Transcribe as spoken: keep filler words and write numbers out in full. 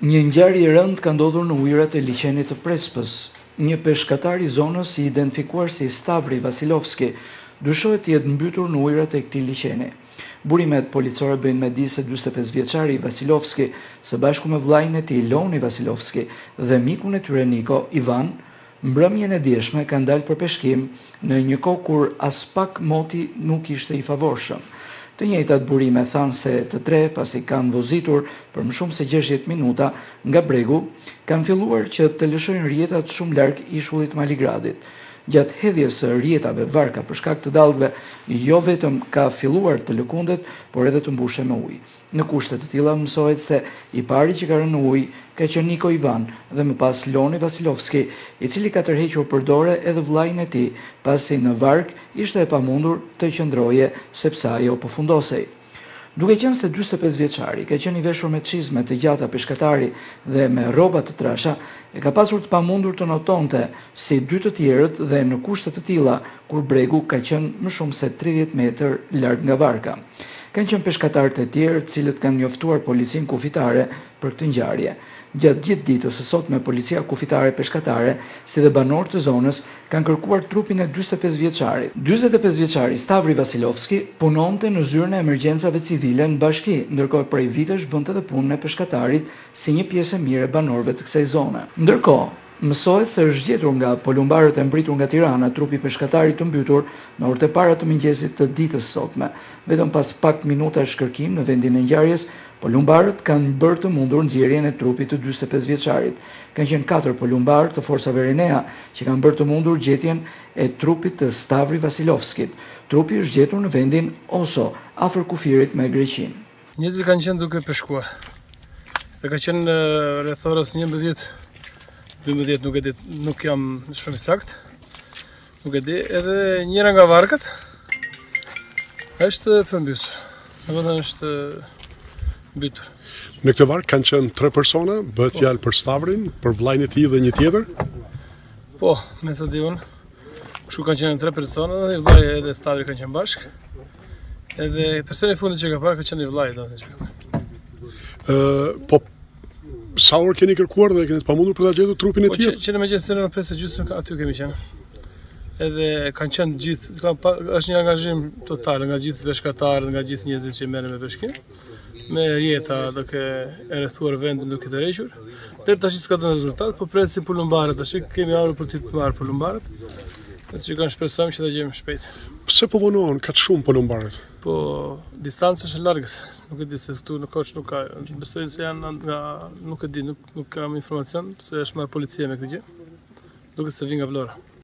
Një ngjarje e rëndë ka ndodhur në ujërat e liçenit të Prespës. Një peshkatar i zonës i identifikuar si Stavri Vasilovski dyshohet të jetë mbytur në ujërat e këtij liçeni. Burimet policore bëjnë me di se dyzet e pesë vjeçari Vasilovski, së bashku me vllajën e tij Loni Vasilovski dhe mikun e tyre Niko Ivan, mbrëmjen e dieshme kanë dalë për peshkim në një kohë kur as pak moti nuk ishte i favorshëm. Të njëjtat burime thanë se të tre, pasi kanë vozitur për më shumë se gjashtëdhjetë minuta nga bregu, kanë filluar që të lëshojnë rjetat shumë larg ishullit Maligradit. Gjatë hedhjes së rjetave varka për shkak të dallgëve, jo vetëm ka filluar të lëkundet, por edhe të mbushe me ujë. Në kushte të tilla mësohet se i pari që ka rënë në ujë ka qenë Niko Ivan dhe më pas Loni Vasilovski, i cili ka tërhequr për dore edhe vllajën e tij, pasi në vark ishte e pamundur të qëndroje sepse ajo po fundosej. Duke qenë se dyzet e pesë vjeçari ka qenë i veshur me çizme të gjata peshkatari dhe me rroba të trasha, e ka pasur të pamundur të notonte si dy të tjerët dhe në kushte të tilla kur bregu ka qenë më shumë se tridhjetë metër larg nga varka. Kanë qenë peshkatarët e tjerë, të cilët kanë njoftuar policinë kufitare për këtë ngjarje. Gjatë gjithë ditës së sotme, policia kufitare peshkatare, si dhe banorët të zonës, kanë kërkuar trupin e dyzet e pesë vjeçarit. dyzet e pesë vjeçari Stavri Vasilovski punonte në zyrën e emergjencave civile në bashki, ndërkohë prej vitesh bënte edhe punën e peshkatarit si një pjesë e mirë e banorëve të kësaj zone. Ndërkohë, mësohet se është gjetur nga polumbarët e mbritur nga Tirana trupi peshkatarit të mbytur në orët e para të mëngjesit të ditës sotme. Vetëm pas pak minutash kërkim në vendin e ngjarjes, polumbarët kanë bërë të mundur nxjerrjen e trupit të dyzet e pesë vjeçarit. Kanë qenë katër polumbarë të forcave Renea që kanë bërë të mundur gjetjen e trupit të Stavri Vasilovskit. Trupi është gjetur në vendin Oso, afër kufirit me Greqinë. Njerëzit kanë qenë duke peshkuar. Dhe ka qenë rreth orës njëmbëdhjetë dymbëdhjetë, nuk e di, nuk jam shumë i saktë. Nuk e di, edhe njëra nga varkat është përmbysur. Domethënë është mbytur. Në këtë vark kanë qenë tre persona, bëhet fjalë për Stavrin, për vllajën e tij dhe një tjetër. Po, me sa di unë, kështu kanë qenë tre persona, dhe vllaja edhe Stavri kanë qenë bashkë. Edhe personi i fundit që ka parë ka qenë i vllai, domethënë. Ë, po sa orë keni kërkuar dhe keni të pamundur për ta gjetur trupin e tij? Po që në mëngjes në pesë gjysmë aty kemi qenë. Edhe kanë qenë gjithë, ka është një angazhim total nga gjithë peshkatarët, nga gjithë njerëzit që merren me peshkim, me rjeta duke e rrethuar vendin duke të rrequr. Deri tash s'ka dhënë rezultat, po presim polumbarët, tash kemi ardhur për të marrë polumbarët. Atë që kanë shpresojmë që ta gjejmë shpejt. Pse po vonohen kaq shumë polumbarët? Po distanca është e largët. Nuk e di se këtu në Koç nuk ka. Besoj se janë nga nuk e di, nuk, nuk kam informacion se është marrë policia me këtë gjë. Duket se vjen nga Vlora.